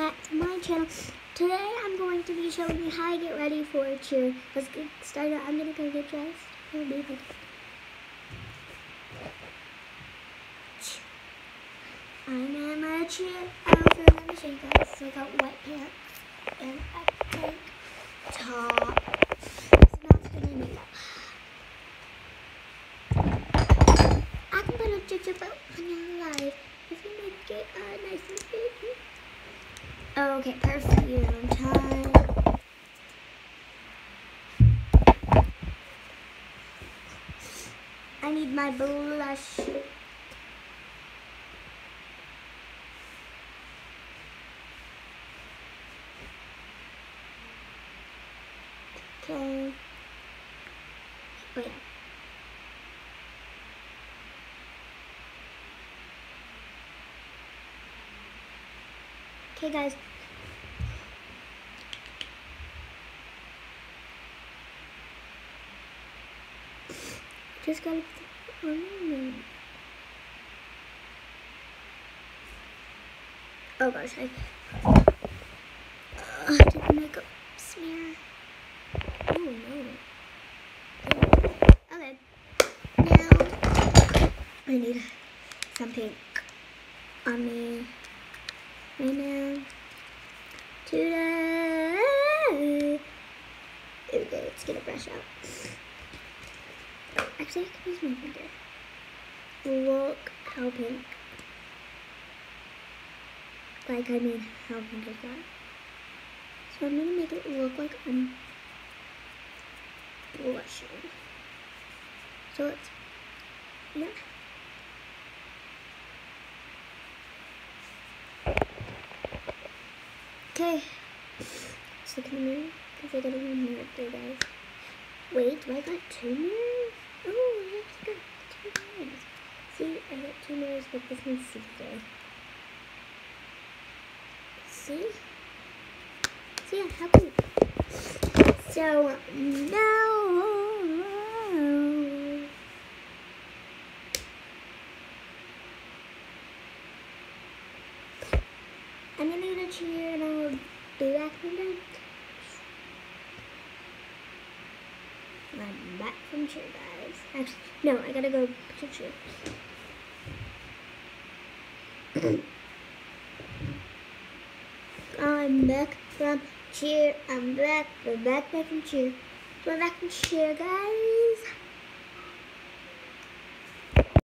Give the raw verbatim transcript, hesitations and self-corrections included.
back to my channel. Today I'm going to be showing you how to get ready for cheer. Let's get started. I'm gonna go get dressed. I'm in my cheer outfit. Let me show you guys. So I got white pants and a pink top. So now it's gonna make up. I can put a ginger belt on your life if you make it uh, nice and pretty. Okay, perfume time. I need my blush. Okay. Oh yeah. Okay, guys. Just gotta put it on. Oh gosh, I, uh, I did the makeup smear. Oh no. Okay. Now I need some pink on me right now. Today. There we go. Let's get a brush out. Actually, I can use my finger. Look how pink. Like, I mean, how pink is that? So I'm gonna make it look like I'm blushing. So let's, yeah. Okay. Let's look in the mirror, because I got a new mirror up there, guys. Wait, do I got two mirrors? Oh, I actually got two mirrors. See, I got two mirrors, but this one's see-through. See? So yeah, how cool. So now I'm gonna get a cheer and I'll be back from there. I'm back from cheer, guys. Actually, no, I gotta go to cheer. I'm back from cheer. I'm back. We're back, back from cheer. We're back from cheer, guys.